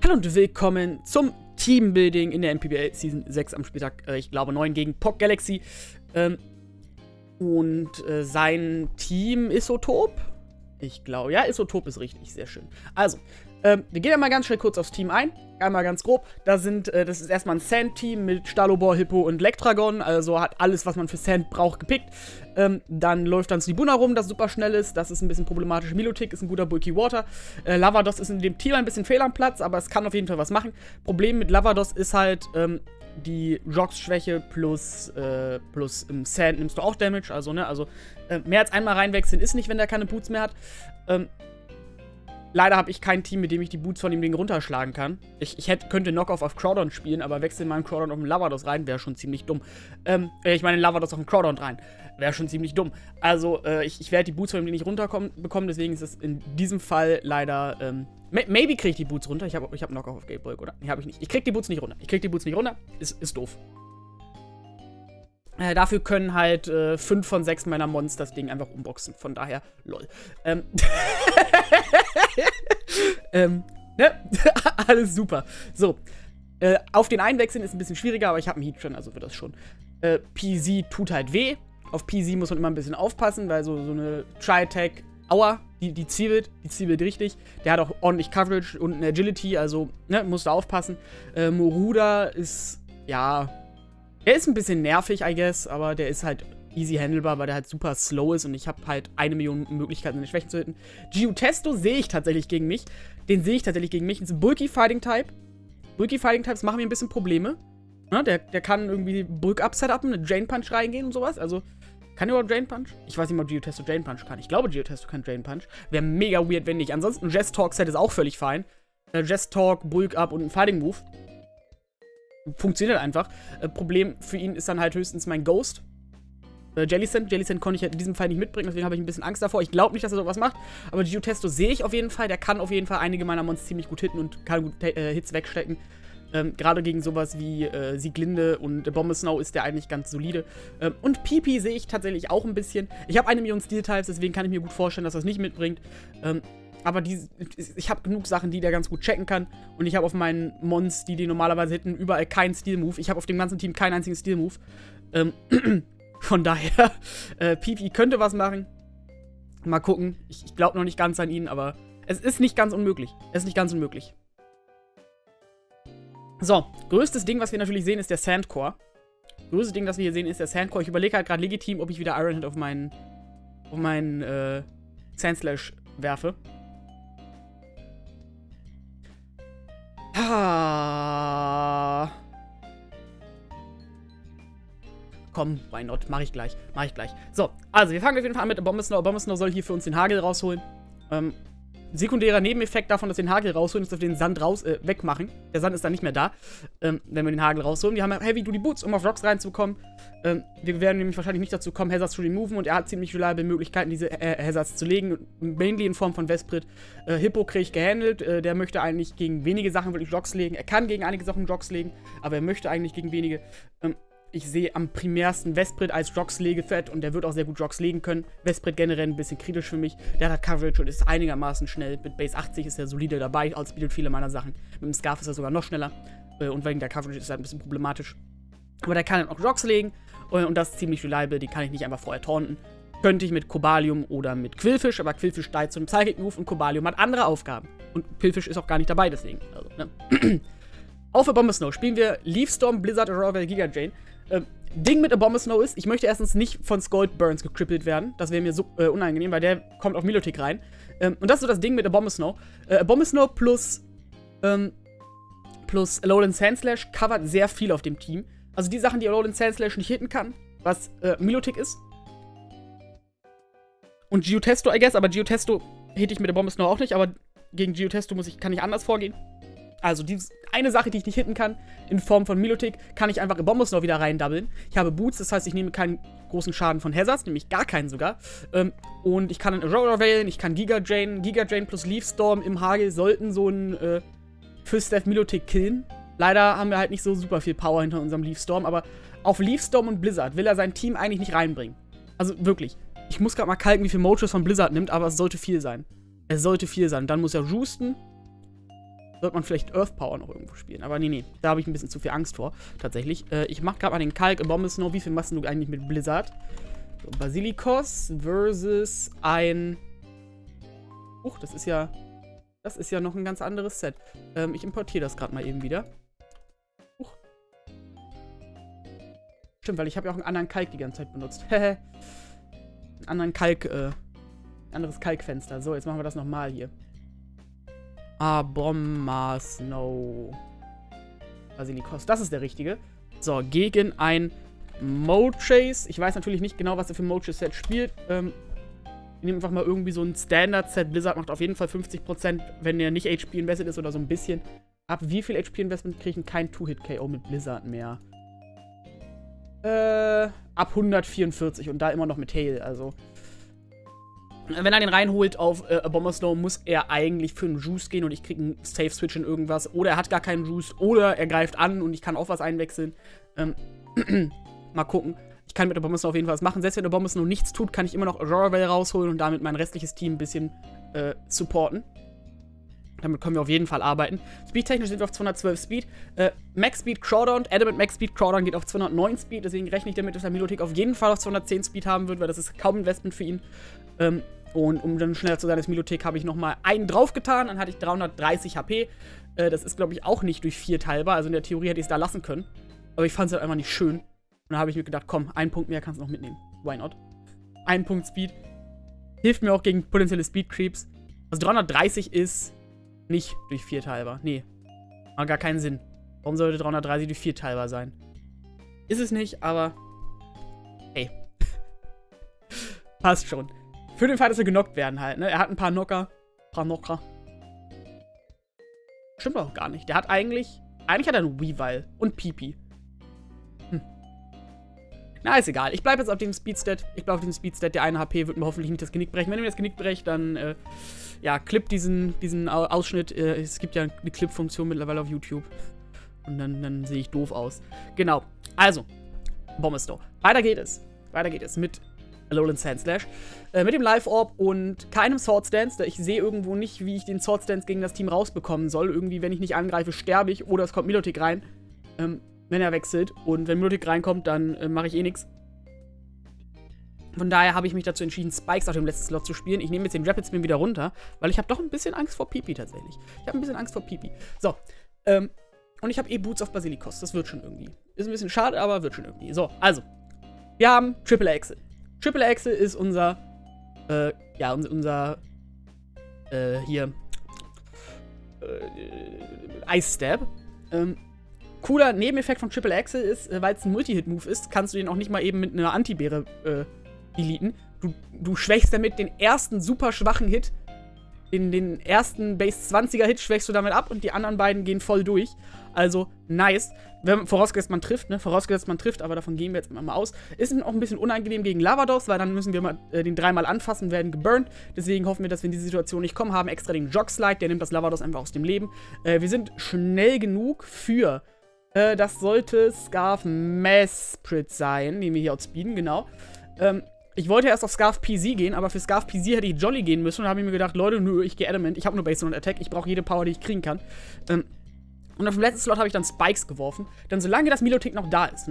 Hallo und willkommen zum Teambuilding in der NPBL Season 6 am Spieltag, ich glaube 9 gegen POC Galaxy. Sein Team Isotop? Ich glaube, ja, Isotop ist richtig, sehr schön. Also, wir gehen ja mal ganz schnell kurz aufs Team ein. Einmal ganz grob. Das ist erstmal ein Sand-Team mit Stalobor, Hippo und Lektragon. Also hat alles, was man für Sand braucht, gepickt. Dann läuft dann Sibuna rum, das super schnell ist. Das ist ein bisschen problematisch. Milotic ist ein guter Bulky Water. Lavados ist in dem Team ein bisschen fehl am Platz, aber es kann auf jeden Fall was machen. Problem mit Lavados ist halt, die Jogs-Schwäche plus im Sand nimmst du auch Damage. Also, ne, mehr als einmal reinwechseln ist nicht, wenn der keine Boots mehr hat. Leider habe ich kein Team, mit dem ich die Boots von dem Ding runterschlagen kann. Ich könnte Knockoff auf Crowdon spielen, aber wechseln meinen Crowdon auf den Lavados rein, wäre schon ziemlich dumm. Ich meine, Lavados auf den Crowdon rein, wäre schon ziemlich dumm. Also, ich werde die Boots von dem Ding nicht runterbekommen, deswegen ist es in diesem Fall leider, maybe kriege ich die Boots runter. Ich hab Knockoff auf Gatebulk, oder? Nee, habe ich nicht. Ich krieg die Boots nicht runter. Ist doof. Dafür können halt 5 von 6 meiner Mons das Ding einfach umboxen. Von daher, lol. Ne? Alles super. So. Auf den Einwechseln ist ein bisschen schwieriger, aber ich habe einen Heat schon, also wird das schon. PZ tut halt weh. Auf PZ muss man immer ein bisschen aufpassen, weil so eine Tri-Attack, aua, die zwiebelt richtig. Der hat auch ordentlich Coverage und eine Agility, also, ne, musst du aufpassen. Moruda ist, ja, er ist ein bisschen nervig, I guess, aber der ist halt easy handelbar, weil der halt super slow ist und ich habe halt 1 Million Möglichkeiten, seine Schwächen zu hitten. Geotesto sehe ich tatsächlich gegen mich. Den sehe ich tatsächlich gegen mich. Das ist ein Bulky Fighting Type. Bulky Fighting Types machen mir ein bisschen Probleme. Ja, der kann irgendwie Bulk Up-Setupen, eine Drain Punch reingehen und sowas. Also, kann der überhaupt Drain Punch? Ich weiß nicht mal, ob Geotesto Drain Punch kann. Ich glaube, Geotesto kann Drain Punch. Wäre mega weird, wenn nicht. Ansonsten, Jess Talk Set ist auch völlig fein. Jess Talk, Bulk Up und ein Fighting Move. Funktioniert einfach. Problem für ihn ist dann halt höchstens mein Ghost. Jellicent konnte ich halt in diesem Fall nicht mitbringen, deswegen habe ich ein bisschen Angst davor. Ich glaube nicht, dass er sowas macht, aber Geotesto sehe ich auf jeden Fall. Der kann auf jeden Fall einige meiner Mons ziemlich gut hitten und kann gut Hits wegstecken. Gerade gegen sowas wie Sieglinde und Bombesnow ist der eigentlich ganz solide. Und Pipi sehe ich tatsächlich auch ein bisschen. Ich habe 1 Million Steel-Types, deswegen kann ich mir gut vorstellen, dass er es nicht mitbringt. Aber ich habe genug Sachen, die der ganz gut checken kann. Und ich habe auf meinen Mons, die normalerweise hitten, überall keinen Steel-Move. Ich habe auf dem ganzen Team keinen einzigen Steel-Move. Von daher, Pipi könnte was machen. Mal gucken. Ich glaube noch nicht ganz an ihn, aber es ist nicht ganz unmöglich. So, größtes Ding, was wir natürlich sehen, ist der Sandcore. Größtes Ding, das wir hier sehen, ist der Sandcore. Ich überlege halt gerade legitim, ob ich wieder Ironhead auf meinen Sandslash werfe. Komm, why not? Mach ich gleich. So, also wir fangen auf jeden Fall an mit Bombesnow. Bombesnow soll hier für uns den Hagel rausholen. Sekundärer Nebeneffekt davon, dass wir den Hagel rausholen, ist, dass wir den Sand wegmachen. Der Sand ist dann nicht mehr da, wenn wir den Hagel rausholen. Wir haben Heavy Duty Boots, um auf Rocks reinzukommen. Wir werden nämlich wahrscheinlich nicht dazu kommen, Hazards zu removen, und er hat ziemlich reliable Möglichkeiten, diese Hazards zu legen. Mainly in Form von Vesprit. Hippo kriege ich gehandelt. Der möchte eigentlich gegen wenige Sachen wirklich Jogs legen. Er kann gegen einige Sachen Jogs legen, aber er möchte eigentlich gegen wenige. Ich sehe am primärsten Vesprit als Jogs-Legefett und der wird auch sehr gut Jogs legen können. Vesprit generell ein bisschen kritisch für mich. Der hat Coverage und ist einigermaßen schnell. Mit Base 80 ist er solide dabei, outspeedet viele meiner Sachen. Mit dem Scarf ist er sogar noch schneller. Und wegen der Coverage ist er ein bisschen problematisch. Aber der kann dann auch Jogs legen und das ist ziemlich reliable. Die kann ich nicht einfach vorher taunten. Könnte ich mit Cobalium oder mit Quillfish, aber Quillfish steigt zu einem Psychic Move und Cobalium hat andere Aufgaben. Und Quillfish ist auch gar nicht dabei, deswegen. Also, ne? Auch für Bombesnow spielen wir Leafstorm, Blizzard, Aurora, Giga Drain. Ding mit Bombesnow ist, ich möchte erstens nicht von Scald Burns gekrippelt werden. Das wäre mir so unangenehm, weil der kommt auf Milotic rein. Und das ist so das Ding mit Bombesnow. Bombesnow plus Alolan Sandslash covert sehr viel auf dem Team. Also die Sachen, die Alolan Sandslash nicht hitten kann, was Milotic ist. Und Geotesto, I guess, aber Geotesto hitte ich mit der Bombesnow auch nicht, aber gegen Geotesto kann ich anders vorgehen. Also eine Sache, die ich nicht hitten kann, in Form von Milotic, kann ich einfach in Bombesnow wieder reindoublen. Ich habe Boots, das heißt, ich nehme keinen großen Schaden von Hazards, nämlich gar keinen sogar. Und ich kann einen Aurora wählen, ich kann Giga Drain. Giga Drain plus Leafstorm im Hagel sollten so einen Fist-Death Milotic killen. Leider haben wir halt nicht so super viel Power hinter unserem Leafstorm, aber auf Leafstorm und Blizzard will er sein Team eigentlich nicht reinbringen. Also wirklich. Ich muss gerade mal kalken, wie viel Mochus von Blizzard nimmt, aber es sollte viel sein. Dann muss er roosten. sollte man vielleicht Earth Power noch irgendwo spielen. Aber nee, da habe ich ein bisschen zu viel Angst vor, tatsächlich. Ich mache gerade mal den Kalk Abomasnow. Wie viel machst du eigentlich mit Blizzard? So, Basilikos versus ein... das ist ja noch ein ganz anderes Set. Ich importiere das gerade mal eben wieder. Stimmt, weil ich habe ja auch einen anderen Kalk die ganze Zeit benutzt. Ein anderes Kalkfenster. So, jetzt machen wir das nochmal hier. Abomasnow. Basilikos. Das ist der richtige. So, gegen ein Mochase. Ich weiß natürlich nicht genau, was er für ein Mochase-Set spielt. Ich nehme einfach mal irgendwie so ein Standard-Set. Blizzard macht auf jeden Fall 50%, wenn der nicht HP-invested ist oder so ein bisschen. Ab wie viel HP-Investment kriege ich kein Two-Hit-KO mit Blizzard mehr? Ab 144 und da immer noch mit Hail, also. Wenn er den reinholt auf Abomasnow, muss er eigentlich für einen Juice gehen und ich kriege einen Safe-Switch in irgendwas. Oder er hat gar keinen Juice, oder er greift an und ich kann auch was einwechseln. Mal gucken. Ich kann mit Abomasnow auf jeden Fall was machen. Selbst wenn Abomasnow nichts tut, kann ich immer noch Aurora Veil rausholen und damit mein restliches Team ein bisschen supporten. Damit können wir auf jeden Fall arbeiten. Speedtechnisch sind wir auf 212 Speed. Max Speed Crawdown, Adamant Max Speed Crawdown geht auf 209 Speed. Deswegen rechne ich damit, dass der Milotic auf jeden Fall auf 210 Speed haben wird, weil das ist kaum Investment für ihn. Und um dann schneller zu sein als Milotic, habe ich nochmal einen draufgetan. Dann hatte ich 330 HP. Das ist, glaube ich, auch nicht durch 4 teilbar. Also in der Theorie hätte ich es da lassen können. Aber ich fand es halt einfach nicht schön. Und dann habe ich mir gedacht, komm, einen Punkt mehr kannst du noch mitnehmen. Why not? Ein Punkt Speed. Hilft mir auch gegen potenzielle Speed Creeps. Also 330 ist nicht durch 4 teilbar. Nee. Macht gar keinen Sinn. Warum sollte 330 durch 4 teilbar sein? Ist es nicht, aber hey. Passt schon. Für den Fall, dass wir genockt werden halt, ne? Er hat ein paar Knocker. Stimmt auch gar nicht. Der hat eigentlich hat er einen Weavile und Pipi. Na, ist egal. Ich bleibe jetzt auf dem Speedstat. Der eine HP wird mir hoffentlich nicht das Genick brechen. Wenn er mir das Genick brecht, dann, ja, clip diesen Ausschnitt. Es gibt ja eine Clip-Funktion mittlerweile auf YouTube. Und dann sehe ich doof aus. Genau. Also, Abomasnow. Weiter geht es mit Alolan Sandslash. Mit dem Life Orb und keinem Sword Stance. Ich sehe irgendwo nicht, wie ich den Sword Stance gegen das Team rausbekommen soll. Irgendwie, wenn ich nicht angreife, sterbe ich. Oder es kommt Milotic rein. Wenn er wechselt. Und wenn Milotic reinkommt, dann mache ich eh nichts. Von daher habe ich mich dazu entschieden, Spikes auf dem letzten Slot zu spielen. Ich nehme jetzt den Rapid Spin wieder runter, weil ich habe doch ein bisschen Angst vor Pipi tatsächlich. So, und ich habe eh Boots auf Basilikos. Das wird schon irgendwie. Ist ein bisschen schade, aber wird schon irgendwie. So, also. Wir haben Triple Axel. Triple Axel ist unser, Ice Stab. Cooler Nebeneffekt von Triple Axel ist, weil es ein Multi-Hit-Move ist, kannst du den auch nicht mal eben mit einer Antibeere deleten. Du schwächst damit den ersten super schwachen Hit, den ersten Base 20er Hit schwächst du damit ab und die anderen beiden gehen voll durch. Also, nice. Vorausgesetzt man trifft, aber davon gehen wir jetzt mal aus. Ist auch ein bisschen unangenehm gegen Lavados, weil dann müssen wir mal den 3-mal anfassen, werden geburnt. Deswegen hoffen wir, dass wir in diese Situation nicht kommen, haben extra den Jog-Slide, der nimmt das Lavados einfach aus dem Leben. Wir sind schnell genug für, das sollte Scarf Mesprit sein, den wir hier outspeeden, genau. Ich wollte erst auf Scarf PZ gehen, aber für Scarf PZ hätte ich Jolly gehen müssen und habe mir gedacht, Leute, nö, ich gehe Adamant, ich habe nur Base und Attack, ich brauche jede Power, die ich kriegen kann. Und auf dem letzten Slot habe ich dann Spikes geworfen. Denn solange das Milotic noch da ist,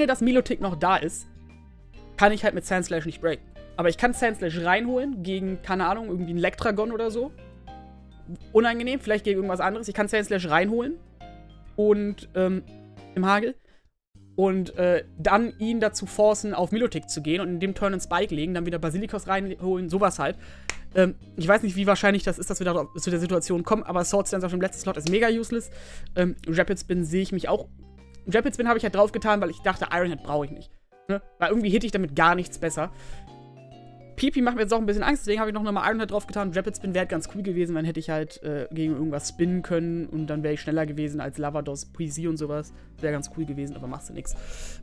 kann ich halt mit Sandslash nicht breaken. Aber ich kann Sandslash reinholen gegen, keine Ahnung, irgendwie einen Lectragon oder so. Unangenehm, vielleicht gegen irgendwas anderes. Ich kann Sandslash reinholen und im Hagel. Und dann ihn dazu forcen, auf Milotic zu gehen und in dem Turn einen Spike legen, dann wieder Basilikos reinholen, sowas halt. Ich weiß nicht, wie wahrscheinlich das ist, dass wir da zu der Situation kommen, aber Sword Stance auf dem letzten Slot ist mega useless. Rapid Spin sehe ich mich auch. Rapid Spin habe ich halt drauf getan, weil ich dachte, Ironhead brauche ich nicht. Ne? Weil irgendwie hitte ich damit gar nichts besser. Pipi macht mir jetzt auch ein bisschen Angst, deswegen habe ich noch mal Ironhead drauf getan. Rapid Spin wäre halt ganz cool gewesen, dann hätte ich halt gegen irgendwas spinnen können und dann wäre ich schneller gewesen als Lavados, Poesie und sowas. Wäre ganz cool gewesen, aber machst du nix.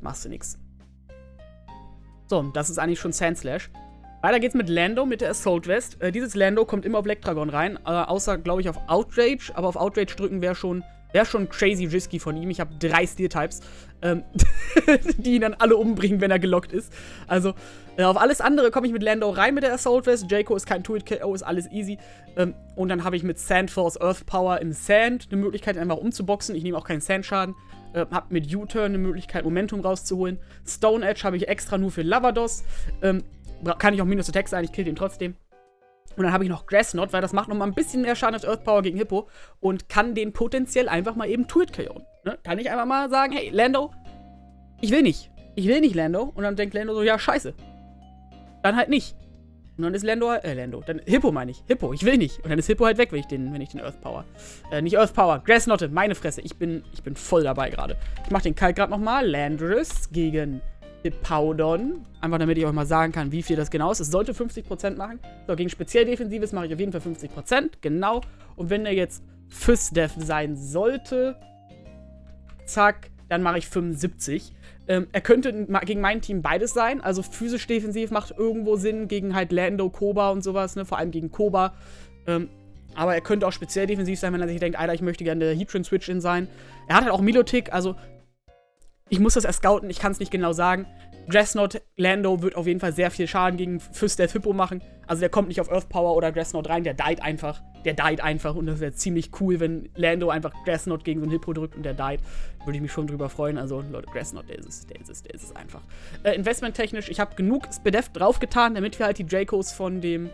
So, das ist eigentlich schon Sandslash. Weiter geht's mit Lando, mit der Assault Vest. Dieses Lando kommt immer auf Lectragon rein, außer, glaube ich, auf Outrage. Aber auf Outrage drücken wäre schon Wäre schon crazy risky von ihm. Ich habe 3 Steel-Types, die ihn dann alle umbringen, wenn er gelockt ist. Also, auf alles andere komme ich mit Lando rein mit der Assault Vest. Jayco ist kein Two-Hit-KO, ist alles easy. Und dann habe ich mit Sand Force Earth Power im Sand eine Möglichkeit, einfach umzuboxen. Ich nehme auch keinen Sand-Schaden. Hab mit U-Turn eine Möglichkeit, Momentum rauszuholen. Stone Edge habe ich extra nur für Lavados. Kann ich auch Minus Attack sein, ich kill den trotzdem. Und dann habe ich noch Grassnot, weil das macht nochmal ein bisschen mehr Schaden als Earth Power gegen Hippo. Und kann den potenziell einfach mal eben Two-Hit-KO'en. Ne? Kann ich einfach mal sagen, hey, Lando, ich will nicht. Ich will nicht Lando. Und dann denkt Lando so, ja, scheiße. Dann halt nicht. Und dann ist dann Hippo meine ich. Hippo, ich will nicht. Und dann ist Hippo halt weg, wenn ich den Earth Power. Nicht Earth Power, Grassnotte, meine Fresse. Ich bin voll dabei gerade. Ich mach den Kalk gerade nochmal. Landorus gegen Hippowdon. Einfach damit ich euch mal sagen kann, wie viel das genau ist. Es sollte 50% machen. So, gegen Spezialdefensives mache ich auf jeden Fall 50%. Genau. Und wenn der jetzt Phys-Def sein sollte, zack, dann mache ich 75. Er könnte gegen mein Team beides sein. Also physisch defensiv macht irgendwo Sinn gegen halt Lando, Koba und sowas, ne? Vor allem gegen Koba. Aber er könnte auch speziell defensiv sein, wenn er sich denkt, Alter, ich möchte gerne der Heatran Switch-In sein. Er hat halt auch Milotic, also ich muss das erst scouten, ich kann es nicht genau sagen. Grassnot Lando wird auf jeden Fall sehr viel Schaden gegen Phys-Def Hippo machen. Also der kommt nicht auf Earth Power oder Grassnot rein, der died einfach. Und das wäre ziemlich cool, wenn Lando einfach Grassnot gegen so einen Hippo drückt und der died. Würde ich mich schon drüber freuen. Also Leute, Grassnot, der ist es einfach. Investmenttechnisch, ich habe genug SPDEF draufgetan, damit wir halt die Dracos von dem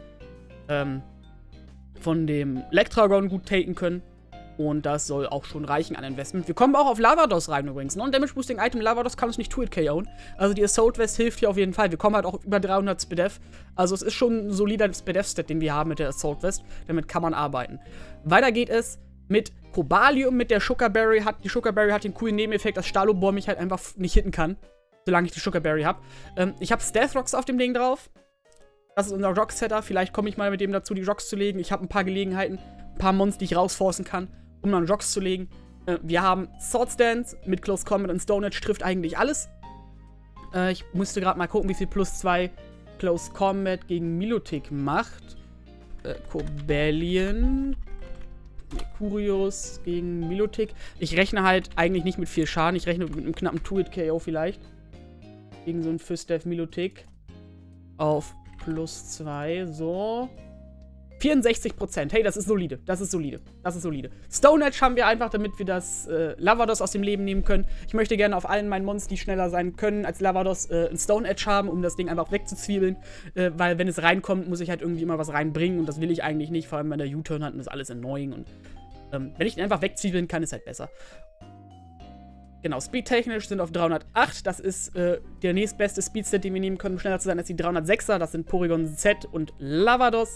Lectragon gut taken können. Und das soll auch schon reichen an Investment. Wir kommen auch auf Lavados rein übrigens. Non-Damage-Boosting-Item Lavados kann uns nicht Two-Hit-KO'en. Also die Assault Vest hilft hier auf jeden Fall. Wir kommen halt auch über 300 SPDEF. Also es ist schon ein solider SPDEF-Stat, den wir haben mit der Assault Vest. Damit kann man arbeiten. Weiter geht es mit Cobalium, mit der Sugarberry. Die Sugarberry hat den coolen Nebeneffekt, dass Stalobor mich halt einfach nicht hitten kann. Solange ich die Sugarberry habe. Ich habe Stealth Rocks auf dem Ding drauf. Das ist unser Rock-Setter. Vielleicht komme ich mal mit dem dazu, die Rocks zu legen. Ich habe ein paar Gelegenheiten, ein paar Mons, die ich rausforcen kann, um dann Rocks zu legen. Wir haben Sword Stance mit Close Combat und Stone Edge trifft eigentlich alles. Ich musste gerade mal gucken, wie viel +2 Close Combat gegen Milotic macht. Cobalion. Mercurius gegen Milotic. Ich rechne halt eigentlich nicht mit viel Schaden. Ich rechne mit einem knappen Two-Hit-KO vielleicht. Gegen so einen Phys-Def Milotic. Auf +2. So. 64%. Hey, das ist solide. Das ist solide. Stone Edge haben wir einfach, damit wir das Lavados aus dem Leben nehmen können. Ich möchte gerne auf allen meinen Mons, die schneller sein können als Lavados, ein Stone Edge haben, um das Ding einfach wegzuzwiebeln. Weil wenn es reinkommt, muss ich halt irgendwie immer was reinbringen. Und das will ich eigentlich nicht. Vor allem, wenn der U-Turn hat und das ist alles annoying. Und wenn ich den einfach wegzwiebeln kann, ist halt besser. Genau, speedtechnisch sind auf 308. Das ist der nächstbeste Speedstat, den wir nehmen können, um schneller zu sein als die 306er. Das sind Porygon Z und Lavados.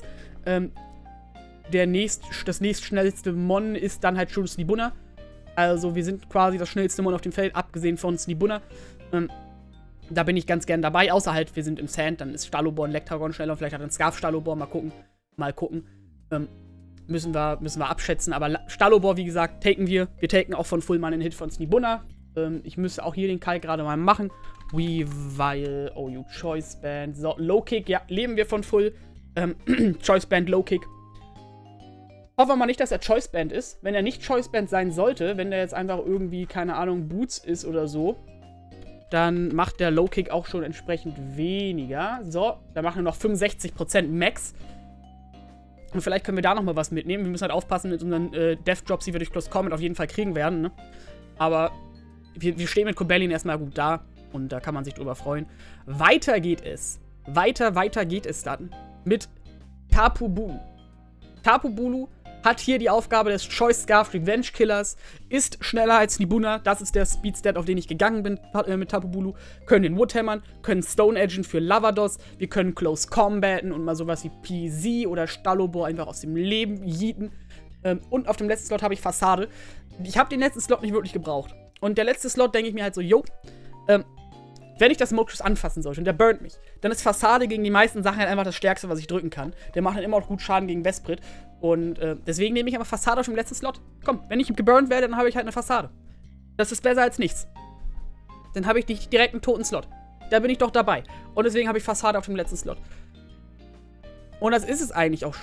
Das nächstschnellste Mon ist dann halt schon Snibunna. Also wir sind quasi das schnellste Mon auf dem Feld, abgesehen von Snibunna. Da bin ich ganz gern dabei, außer halt, wir sind im Sand, dann ist Stalobor und Lectragon schneller. Vielleicht hat ein Scarf Stalobor, mal gucken. Müssen wir abschätzen, aber Stalobor, wie gesagt, taken wir. Wir taken auch von Fullman einen Hit von Snibunna. Ich müsste auch hier den Kalk gerade mal machen. Weavile, OU Choice Band. So, Low Kick, ja, leben wir von Full. Choice Band, Low Kick. Hoffen wir mal nicht, dass er Choice Band ist. Wenn er nicht Choice Band sein sollte, wenn der jetzt einfach irgendwie, keine Ahnung, Boots ist oder so, dann macht der Low Kick auch schon entsprechend weniger. So, da machen wir noch 65% Max. Und vielleicht können wir da nochmal was mitnehmen. Wir müssen halt aufpassen mit unseren Death Drops, die wir durch Close Combat auf jeden Fall kriegen werden, ne? Aber wir stehen mit Cobalion erstmal gut da. Und da kann man sich drüber freuen. Weiter geht es dann mit Tapu Bulu. Tapu Bulu hat hier die Aufgabe des Choice Scarf Revenge Killers, ist schneller als Snibunna, das ist der Speedstat, auf den ich gegangen bin mit Tapu Bulu, können den Woodhammern, können Stone Edgen für Lavados, wir können Close Combaten und mal sowas wie PZ oder Stalobor einfach aus dem Leben yeeten. Und auf dem letzten Slot habe ich Fassade. Ich habe den letzten Slot nicht wirklich gebraucht. Und der letzte Slot denke ich mir halt so, yo, wenn ich das Mokris anfassen sollte und der burnt mich, dann ist Fassade gegen die meisten Sachen halt einfach das Stärkste, was ich drücken kann. Der macht dann immer auch gut Schaden gegen Vesprit. Und deswegen nehme ich einfach Fassade auf dem letzten Slot. Komm, wenn ich geburnt werde, dann habe ich halt eine Fassade. Das ist besser als nichts. Dann habe ich nicht direkt einen toten Slot. Da bin ich doch dabei. Und deswegen habe ich Fassade auf dem letzten Slot. Und das ist es eigentlich auch schon.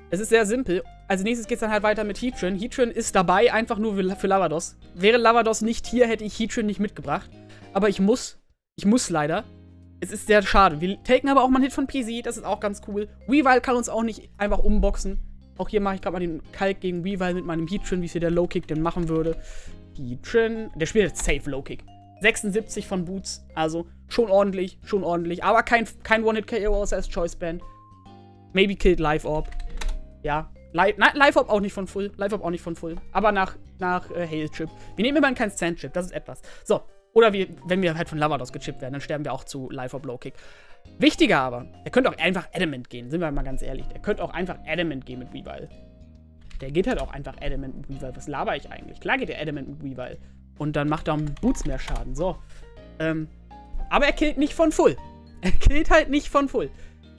Es ist sehr simpel. Als nächstes geht es dann halt weiter mit Heatran. Heatran ist dabei, einfach nur für Lavados. Wäre Lavados nicht hier, hätte ich Heatran nicht mitgebracht. Aber ich muss leider. Es ist sehr schade. Wir taken aber auch mal einen Hit von PZ, das ist auch ganz cool. Weavile kann uns auch nicht einfach umboxen. Auch hier mache ich gerade mal den Kalk gegen Weavile mit meinem Heatran, wie es hier der Low-Kick denn machen würde. Heatran, der spielt jetzt safe Low-Kick. 76 von Boots, also schon ordentlich, aber kein One-Hit-KO außer als Choice-Band. Maybe killed Live-Orb. Ja, Live-Orb auch nicht von Full, aber nach Hail-Chip. Wir nehmen immerhin kein Sand-Chip, das ist etwas. So, oder wenn wir halt von Lavados gechippt werden, dann sterben wir auch zu Live-Orb Low-Kick. Wichtiger aber, der könnte auch einfach Adamant gehen, sind wir mal ganz ehrlich. Der könnte auch einfach Adamant gehen mit Weavile. Der geht halt auch einfach Adamant mit Weavile. Was laber ich eigentlich? Klar geht der Adamant mit Weavile. Und dann macht er mit Boots mehr Schaden. So. Aber er killt nicht von Full. Er killt halt nicht von Full.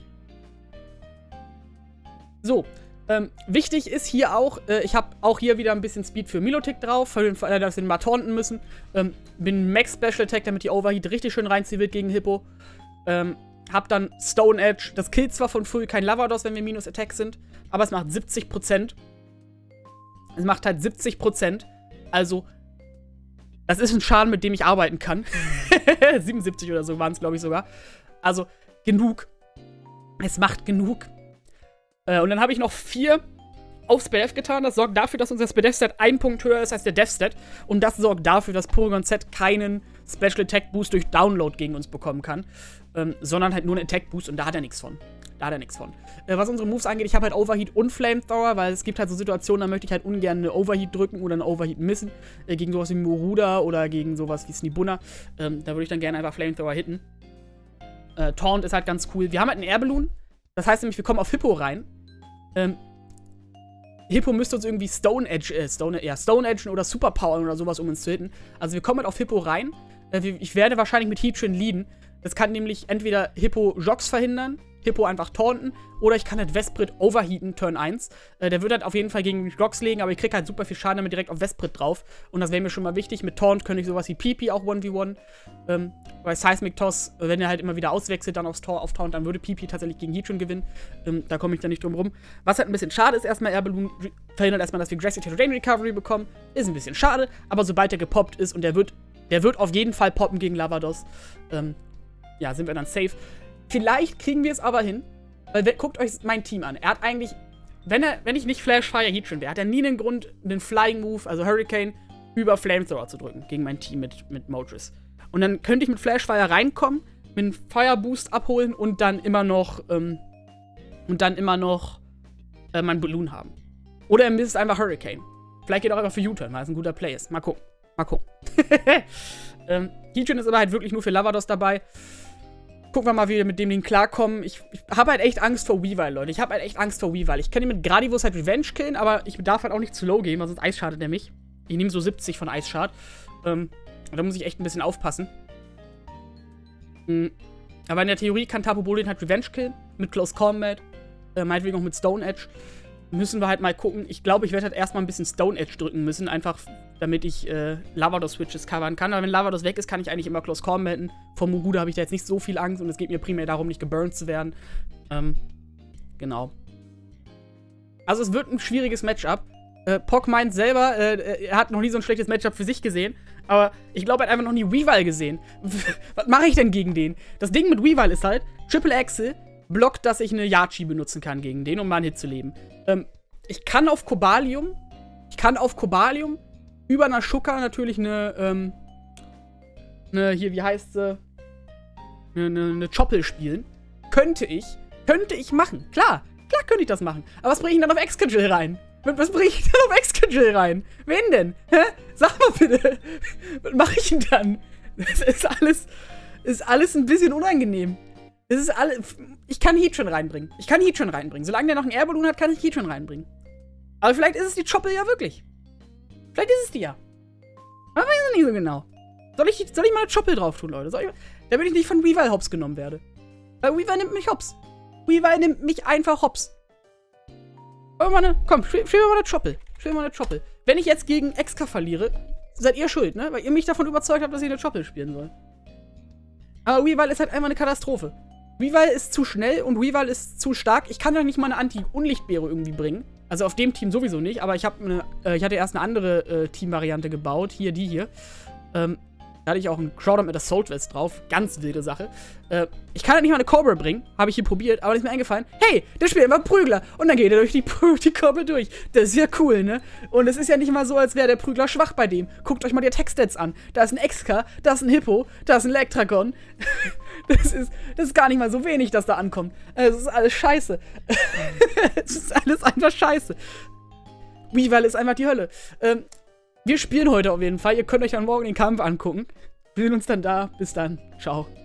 So. Wichtig ist hier auch, ich habe auch hier wieder ein bisschen Speed für Milotic drauf, für den Fall, dass wir den mal taunten müssen. Bin Max Special Attack, damit die Overheat richtig schön reinziehen wird gegen Hippo. Hab dann Stone Edge. Das killt zwar von Full kein Lavados, wenn wir Minus Attack sind, aber es macht 70%. Es macht halt 70%. Also, das ist ein Schaden, mit dem ich arbeiten kann. 77 oder so waren es, glaube ich, sogar. Also, genug. Es macht genug. Und dann habe ich noch 4 aufs BDF getan. Das sorgt dafür, dass unser SPDF-Stat 1 Punkt höher ist als der Dev-Stat. Und das sorgt dafür, dass Porygon Z keinen Special Attack Boost durch Download gegen uns bekommen kann. Sondern halt nur einen Attack Boost und da hat er nichts von. Was unsere Moves angeht, ich habe halt Overheat und Flamethrower, weil es gibt halt so Situationen, da möchte ich halt ungern eine Overheat drücken oder eine Overheat missen. Gegen sowas wie Moruda oder gegen sowas wie Snibunna. Da würde ich dann gerne einfach Flamethrower hitten. Taunt ist halt ganz cool. Wir haben halt einen Air Balloon. Das heißt nämlich, wir kommen auf Hippo rein. Hippo müsste uns irgendwie Stone Edgen oder Superpowern oder sowas, um uns zu hitten. Also wir kommen halt auf Hippo rein. Ich werde wahrscheinlich mit Heatran leaden. Das kann nämlich entweder Hippo Jogs verhindern, Hippo einfach taunten, oder ich kann halt Vesprit overheaten, Turn 1. Der wird halt auf jeden Fall gegen Jogs legen, aber ich krieg halt super viel Schaden damit direkt auf Vesprit drauf. Und das wäre mir schon mal wichtig. Mit Taunt könnte ich sowas wie Pipi auch 1v1. Bei Seismic Toss, wenn er halt immer wieder auswechselt, dann auf Taunt, dann würde Pipi tatsächlich gegen Heatran gewinnen. Da komme ich dann nicht drum rum. Was halt ein bisschen schade ist, erstmal Air Balloon verhindert erstmal, dass wir Grassy Terrain Recovery bekommen. Ist ein bisschen schade, aber sobald er gepoppt ist und der wird auf jeden Fall poppen gegen Lavados, ja, sind wir dann safe. Vielleicht kriegen wir es aber hin, weil guckt euch mein Team an. Er hat eigentlich, wenn ich nicht Flash Fire Heatran wäre, hat er nie einen Grund, einen Flying Move, also Hurricane, über Flamethrower zu drücken gegen mein Team mit Moltres. Und dann könnte ich mit Flash Fire reinkommen, mit einem Fire Boost abholen und dann immer noch mein Balloon haben. Oder er misst einfach Hurricane. Vielleicht geht er auch einfach für U-Turn, weil es ein guter Play ist. Mal gucken. Heatran ist aber halt wirklich nur für Lavados dabei. Gucken wir mal, wie wir mit dem Ding klarkommen. Ich habe halt echt Angst vor Weavile, Leute. Ich kann ihn mit Gradivus halt Revenge killen, aber ich darf halt auch nicht zu low gehen, weil sonst Eisschadet er mich. Ich nehme so 70 von Eisschad. Da muss ich echt ein bisschen aufpassen. Aber in der Theorie kann Tapu Bolo halt Revenge killen. Mit Close Combat. Meinetwegen auch mit Stone Edge. Müssen wir halt mal gucken. Ich glaube, ich werde halt erstmal ein bisschen Stone Edge drücken müssen. Einfach, damit ich Lavados-Switches covern kann. Aber wenn Lavados weg ist, kann ich eigentlich immer Close Combaten. Vor Moruda habe ich da jetzt nicht so viel Angst. Und es geht mir primär darum, nicht geburnt zu werden. Genau. Also es wird ein schwieriges Matchup. Pock meint selber, er hat noch nie so ein schlechtes Matchup für sich gesehen. Aber ich glaube, er hat einfach noch nie Weavile gesehen. Was mache ich denn gegen den? Das Ding mit Weavile ist halt, Triple Axel blockt, dass ich eine Yachi benutzen kann gegen den, um mal einen Hit zu leben. Ich kann auf Cobalium über einer Shuka natürlich eine Choppel spielen. Könnte ich machen. Klar könnte ich das machen. Aber was bringe ich dann auf Excadrill rein? Was bringe ich dann auf Excadrill rein? Wen denn? Hä? Sag mal bitte. Was mache ich denn dann? Das ist alles ein bisschen unangenehm. Ich kann Heatran reinbringen. Solange der noch einen Air Balloon hat, kann ich Heatran reinbringen. Aber vielleicht ist es die Choppel ja wirklich. Vielleicht ist es die ja. Man weiß es nicht so genau. Soll ich mal eine Choppel drauf tun, Leute? Damit ich nicht von Weavile hops genommen werde. Weil Weavile nimmt mich hops. Weavile nimmt mich einfach hops. Komm, spielen wir mal eine Choppel. Wenn ich jetzt gegen Exka verliere, seid ihr schuld, ne? Weil ihr mich davon überzeugt habt, dass ich eine Choppel spielen soll. Aber Weavile ist halt einfach eine Katastrophe. Weavile ist zu schnell und Weavile ist zu stark. Ich kann ja nicht mal eine Anti-Unlichtbeere irgendwie bringen. Also auf dem Team sowieso nicht, aber ich hatte erst eine andere Team-Variante gebaut. Hier, die hier. Da hatte ich auch einen Crowder mit Assault Vest drauf. Ganz wilde Sache. Ich kann halt nicht mal eine Cobra bringen. Habe ich hier probiert, aber ist mir eingefallen. Hey, der spielt immer Prügler. Und dann geht er durch die Cobra durch. Das ist ja cool, ne? Und es ist ja nicht mal so, als wäre der Prügler schwach bei dem. Guckt euch mal die Attack-Stats an. Da ist ein XK, da ist ein Hippo, da ist ein Elektragon. Das ist gar nicht mal so wenig, dass da ankommt. Es ist alles scheiße. Es ist alles einfach scheiße. Weavile ist einfach die Hölle. Wir spielen heute auf jeden Fall. Ihr könnt euch dann morgen den Kampf angucken. Wir sehen uns dann da. Bis dann. Ciao.